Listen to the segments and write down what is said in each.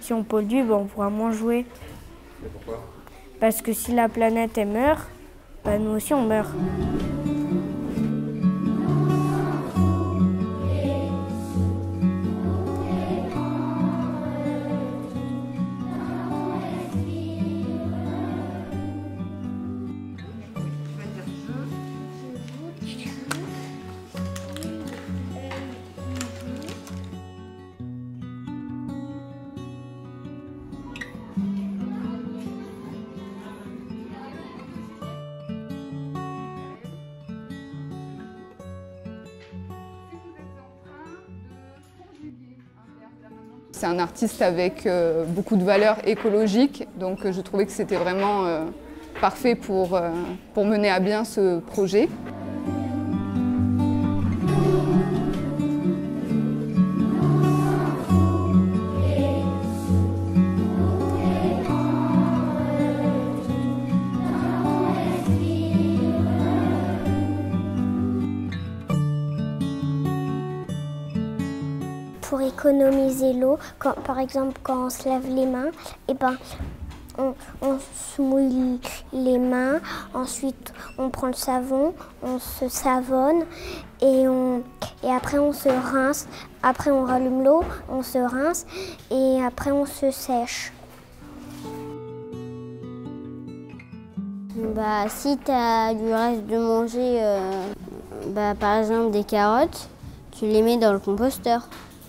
si on pollue, ben, on pourra moins jouer. Et pourquoi? Parce que si la planète elle meurt, ben, nous aussi on meurt. C'est un artiste avec beaucoup de valeurs écologiques, donc je trouvais que c'était vraiment parfait pour mener à bien ce projet. Pour économiser l'eau, par exemple quand on se lave les mains, et ben, on se mouille les mains, ensuite on prend le savon, on se savonne et après on se rince. Après on rallume l'eau, on se rince et après on se sèche. Bah, si tu as du reste de manger, par exemple des carottes, tu les mets dans le composteur.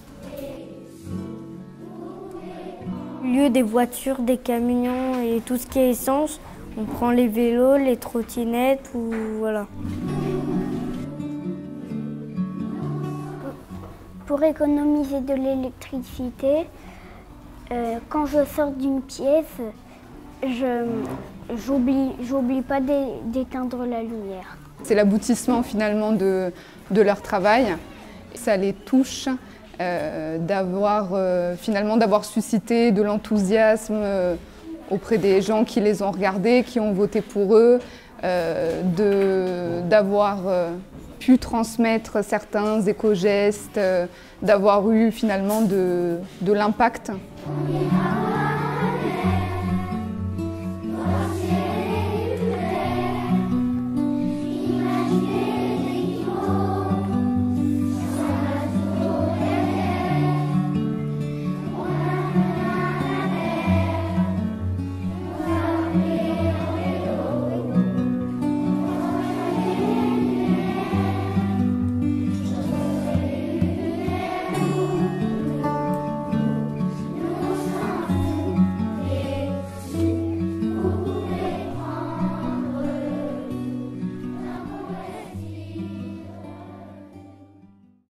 Au lieu des voitures, des camions et tout ce qui est essence, on prend les vélos, les trottinettes ou voilà. Pour économiser de l'électricité, quand je sors d'une pièce, j'oublie pas d'éteindre la lumière. C'est l'aboutissement finalement de leur travail. Ça les touche d'avoir suscité de l'enthousiasme auprès des gens qui les ont regardés, qui ont voté pour eux, d'avoir pu transmettre certains éco-gestes, d'avoir eu finalement de l'impact.